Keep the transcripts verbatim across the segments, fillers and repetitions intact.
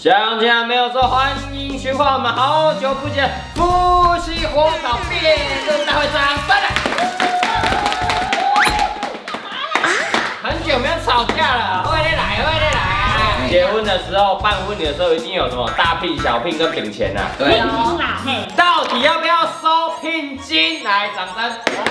想起来没有说欢迎循环，我们好久不见，夫妻火烤辩论大会掌声了。很久没有吵架了，快点来，快点来！结婚的时候，办婚礼的时候，一定有什么大聘、小聘跟聘钱呐。 对，聘金啦，嘿。 到底要不要收聘金？来，掌声。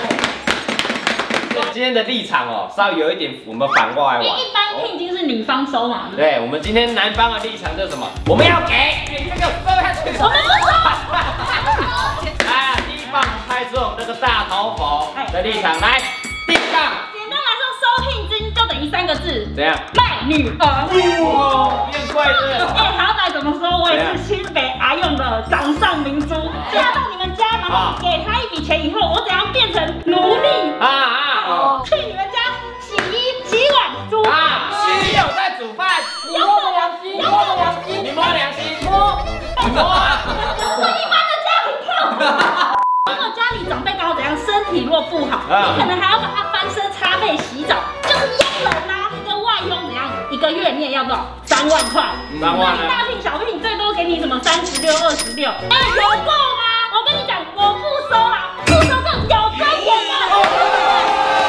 今天的立场哦，稍微有一点我们反过来玩。 一般聘金是女方收嘛？ 对，我们今天男方的立场就是什么？我们要给，你这个收下去。 我们不收。 来，第一棒开出我们这个大头佛的立场，来，第一棒。 简单来说，收聘金就等于三个字， 怎样？ 卖女儿。 哇，变贵了。 哎，好歹怎么说，我也是新北阿用的掌上明珠。嫁到你们家，然后给他一笔钱以后，我怎样变成奴隶？啊啊！去你们家洗衣、洗碗、煮啊！女友在煮饭，你摸着良心，摸着良心，你摸良心，摸，你摸啊！ 这是一般的家庭跳。如果家里长辈刚好怎样，身体若不好，你可能还要把他翻身、擦背、洗澡，就是佣人啦，跟外佣怎样，一个月你也要多少？三万块。 三万。 大聘小聘最多给你什么三十六、二十六，哎，有够吗？我跟你讲，我不收啦，不收这有尊严的。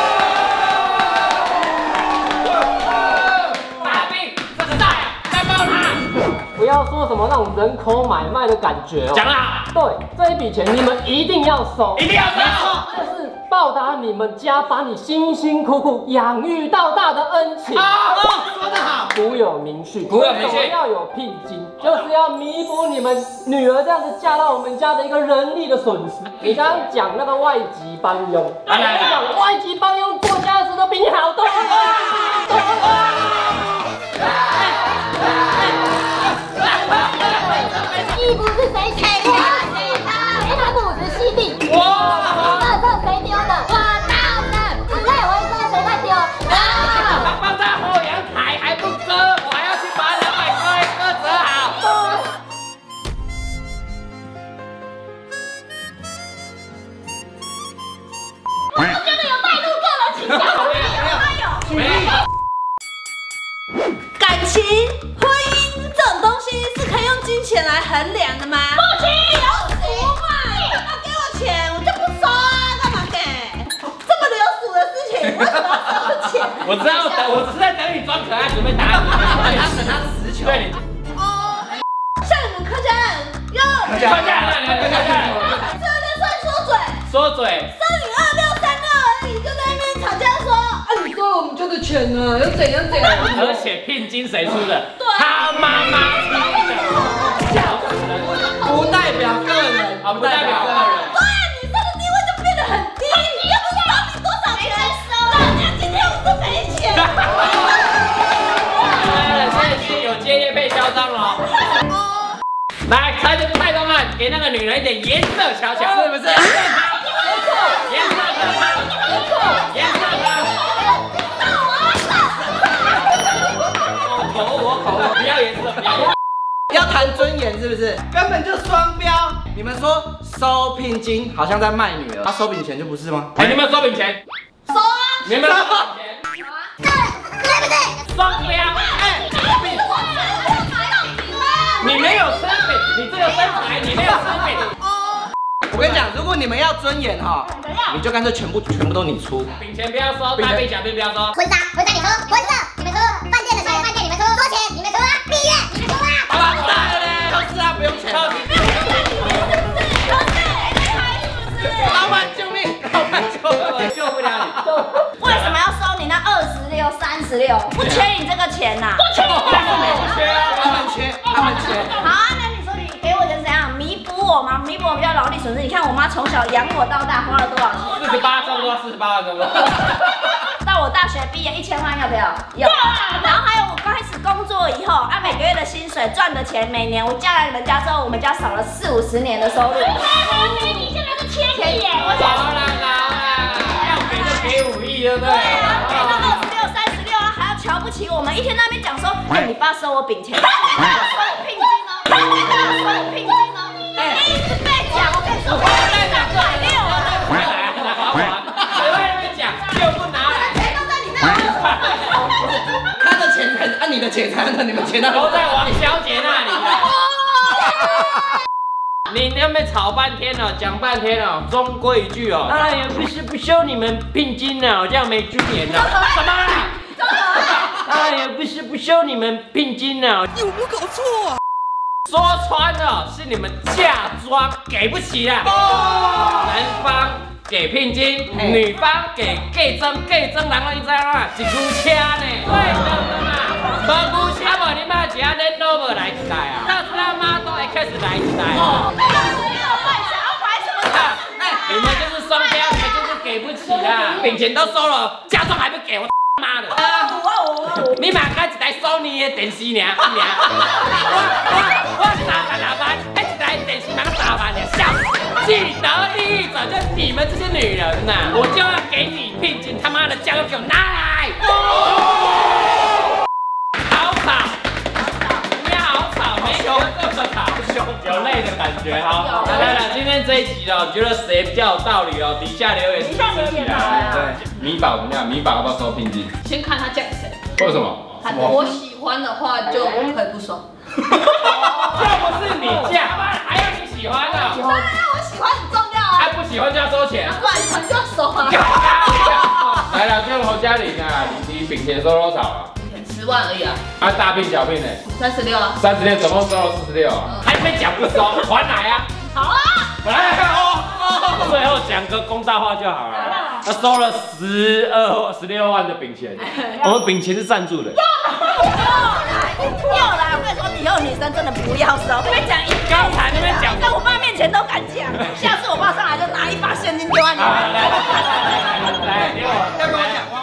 不要说什么那种人口买卖的感觉哦。 讲啦， 对，这一笔钱你们一定要收， 一定要收， 这是报答你们家把你辛辛苦苦养育到大的恩情。 啊，说得好， 古有明训， 古有明训， 要有聘金，就是要弥补你们女儿这样子嫁到我们家的一个人力的损失。你刚刚讲那个外籍帮佣，我跟你讲，外籍帮佣做家事都比你好多了。 衣服是谁洗的？谁他母子细定？哇！垃圾谁丢的？我倒的。纸袋回收谁在丢？ 啊！放在后阳台还不割，我还要去把两百割一割折好。 我觉得有带入个人倾向。 没有，没有。 感情、婚姻这种东西是可以用金钱来衡量的吗？ 不行， 流俗嘛！干嘛给我钱？我就不收啊！干嘛给？这么流俗的事情，为什么要收钱？ 我知道，等我是在等你装可爱，准备打你。他等他持球。对你。 哦，像你们客家人，要客家人，客家人， 这在算说嘴， 说嘴。 三零二六三六而已，就在那边吵架说，啊，你收了我们家的钱呢，又怎样怎样？ 而且聘金谁出的？他妈妈出的。笑死人！ 不代表个人， 啊，不代表个人。 对啊，女生的地位就变得很低，又不知道你多少钱收，老娘今天我是没钱。 现在是有接业配嚣张了。来，猜这个蔡东汉，给那个女人一点颜色瞧瞧，是不是？颜色可好？颜色可口我口我，不要颜色，不要颜色。 要谈尊严是不是？根本就双标！你们说收聘金好像在卖女儿，他收饼钱就不是吗？ 哎，你有没有收饼钱？ 收啊！ 你有没有收饼钱？ 有啊，对对不对？ 双标！哎，你没有吃饼，你这个身材你没有吃饼。 我跟你讲，如果你们要尊严哈，你就干脆全部全部都你出。 饼钱不要收，大饼小饼不要收。 婚纱婚纱你出，婚摄你们出，饭店的钱饭店你们出，多钱你们出啊，蜜月你们出啊。 完蛋了嘞！就是啊，不用钱。老板救命！老板救命！ 我救不了你。 为什么要收你那二十六、三十六？不缺你这个钱呐！ 不缺， 不缺啊， 他们缺，他们缺。 好啊，那你说你给我钱怎样？弥补我吗？弥补我比较劳力损失。你看我妈从小养我到大，花了多少钱？ 四十八差不多，四十八万差不多。 到我大学毕业一千万要不要？要。然后还有我开始工作以后，按每个月的薪水赚的钱，每年我嫁来你们家之后，我们家少了四五十年的收入。 你现在是千亿耶！我好了好了，要给就给五亿，对不对？ 对啊，给到二十六、三十六啊，还要瞧不起我们，一天在那边讲说，哎，你爸收我饼钱，收我聘金哦，收我聘金哦，哎，一直被讲，我跟你说，我在三百六啊， 来来来，好好，谁会那边讲就不拿来， 钱都在你那。 他的钱钱在啊，你的钱在哪？你们钱在都在王小姐那里了。你那边吵半天了，讲半天了，终归一句哦。哎呀，不是不收你们聘金了，这样没尊严了。什么啦？哎呀，不是不收你们聘金了，有没有搞错啊？说穿了是你们嫁妆给不起啦。男方给聘金，女方给计增，计增人你知啊？一句车呢？对的嘛。无句车无，你妈只要恁老无来一台啊？到时他妈都会开始来一台啊。你们就是双标，你们就是给不起啦！饼钱都收了，嫁妆还不给我，他妈的！你买开一台索尼的电视呢？我我我三十六万，那一台电视买个三万呢，笑死！既得利益者就是你们这些女人呐！我就要给你聘金，他妈的嫁妆给我拿来！好吵，你好吵，没有这么吵。有累的感觉，好，来来来，今天这一集哦，觉得谁比较有道理哦？底下留言， 底下留言啊。 对，米宝怎么样？米宝要不要收聘金？ 先看他嫁给谁。 为什么？ 我喜欢的话就可以不收。 要不是你嫁，还要你喜欢的？ 当然我喜欢很重要啊。 他不喜欢就要收钱， 不然你们就要收啊。 来了，就侯嘉玲啊，你你饼钱收多少啊？ 十万而已啊。 啊，大聘小聘呢？ 三十六啊。 三十六，总共收了四十六啊，还没讲不收，还来啊！ 好啊。 来哦，最后讲个公道话就好了。他收了十二、十六万的饼钱，我们饼钱是赞助的。 又来，又来！我跟你说，以后女生真的不要收。这边讲一， 刚才那边讲， 在我爸面前都敢讲。下次我爸上来就拿一把现金丢在你面前。 来来来来来，给我， 要跟我讲。